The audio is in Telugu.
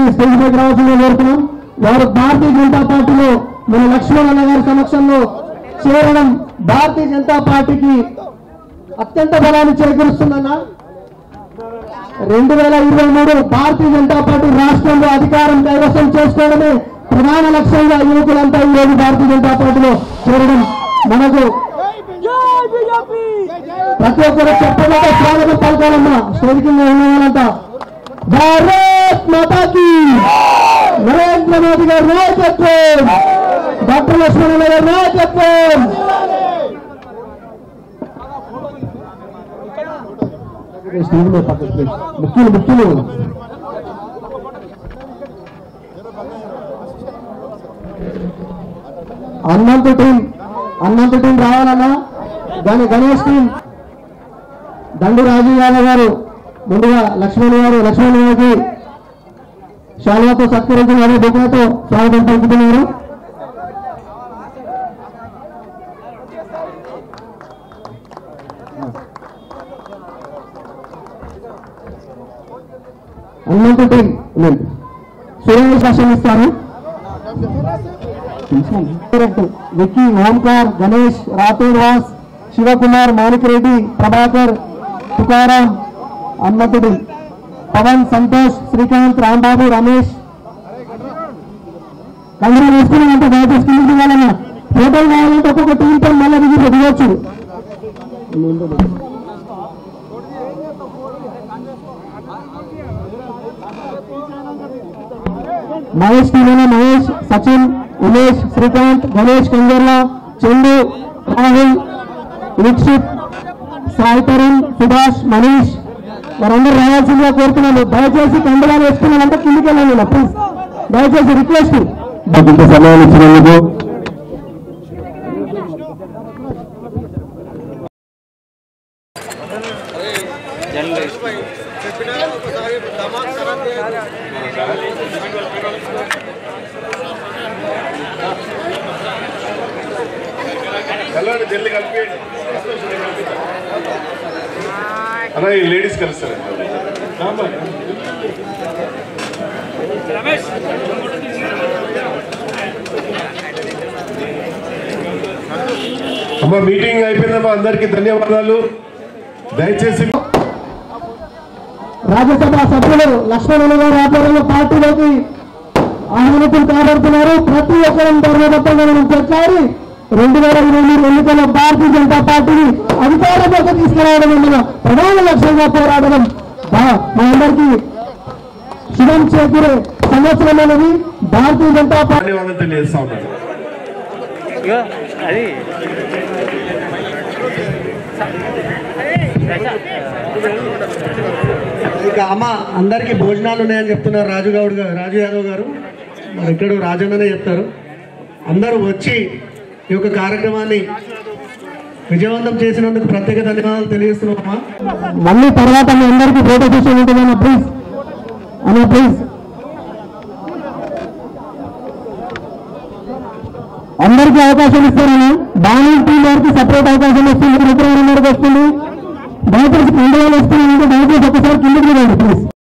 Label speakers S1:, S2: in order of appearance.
S1: స్టేజ్ పైకి రావాల్సిందిగా కోరుతున్నాం. వారు భారతీయ జనతా పార్టీలో మన లక్ష్మణ్ అన్న గారి సమక్షంలో చేరడం భారతీయ జనతా పార్టీకి అత్యంత బలాన్ని చేకూరుస్తుందన్న. 2023 భారతీయ జనతా పార్టీ రాష్ట్రంలో అధికారం కైవసం చేసుకోవడమే ప్రధాన లక్ష్యంగా యువకులంతా ఈ రోజు భారతీయ జనతా పార్టీలో చేరడం మనకు ప్రతి ఒక్కరు చెప్పడంతో స్వాగతం పలకాలమ్మా. స్టేజ్ ఉన్న వాళ్ళంతా భారత్ మాతాకి, నరేంద్ర మోదీ గారి నాయకత్వం, డాక్టర్ లక్ష్మణ్ గారి నాయకత్వం. ముఖ్యులు అన్నంత టీం రావాలన్నా. గణేష్ టీం దండు రాజీవ్ యాదవ్ గారు ముందుగా లక్ష్మణ్ గారికి శాలువాతో సత్కరించిన బొమ్మలతో స్వాగతం పలుకుతున్నారు. అన్నంత టీం సురేష్ భాషలు ఇస్తారు. విక్కీ, ఓంకార్, గణేష్, రాతూర్ వాస్, శివకుమార్, మాణిక్ రెడ్డి, ప్రభాకర్, తుకారాం, అన్నతుడి, పవన్, సంతోష్, శ్రీకాంత్, రాంబాబు, రమేష్. కంపెనీ వేసుకున్నామంటే దయచేసి కిందికి ఇవ్వాలన్నా. ఫోటోలు కావాలంటే ఒక్కొక్క టీంతో మళ్ళీ దిగొచ్చు. మహేష్ టీంలోనే మహేష్, సచిన్, ఉమేష్, శ్రీకాంత్, గణేష్, కంజర్ల, చందు, రాహుల్, వీక్షిత్, సాయి తరుణ్, సుభాష్, మనీష్ వారందరూ రావాల్సిందిగా కోరుతున్నాను. దయచేసి కండువాలు వేసుకున్నామంటే కిందికి వెళ్ళాలి ప్లీజ్. దయచేసి రిక్వెస్ట్. సమయం ఇచ్చినందుకు
S2: జల్లి కలిపి అలా ఈ లేడీస్ కలుస్తారు. అమ్మా మీటింగ్ అయిపోయిందమ్మా. అందరికీ ధన్యవాదాలు. దయచేసి
S1: రాజ్యసభ సభ్యులు లక్ష్మణ్ గారి ఆధ్వర్యంలో పార్టీలోకి ఆహ్వానితులు కాబడుతున్నారు. ప్రతి ఒక్కరిని ధర్మబద్ధంగా మనం చర్చాలి. 2023 ఎన్నికల్లో భారతీయ జనతా పార్టీని అధికారంలోకి తీసుకురావడం మన ప్రధాన లక్ష్యంగా పోరాడడం మనందరికీ శుభం చేకూరే సంవత్సరమైనది. భారతీయ జనతా పార్టీ
S2: తెలియజేస్తా ఉన్నారు.
S3: ఇక అమ్మ అందరికీ భోజనాలు ఉన్నాయని చెప్తున్నారు రాజు యాదవ్ గారు. మరి ఇక్కడ రాజన్ననే చెప్తారు. అందరూ వచ్చి ఈ యొక్క కార్యక్రమాన్ని విజయవంతం చేసినందుకు ప్రత్యేక ధన్యవాదాలు తెలియజేస్తున్నామా.
S1: మళ్ళీ తర్వాత మీ అందరికీ ఫోటో సెషన్ ఉంటుందన్న ప్లీజ్ ప్లీజ్. అందరికీ అవకాశం ఇస్తారని బాణీ టీం వారికి సపరేట్ అవకాశం వస్తుంది. వస్తుంది. దయచేసి 2 వేలు వస్తున్నాయంటే దయచేసి ఒకసారి కిందకి రండి ప్లీజ్.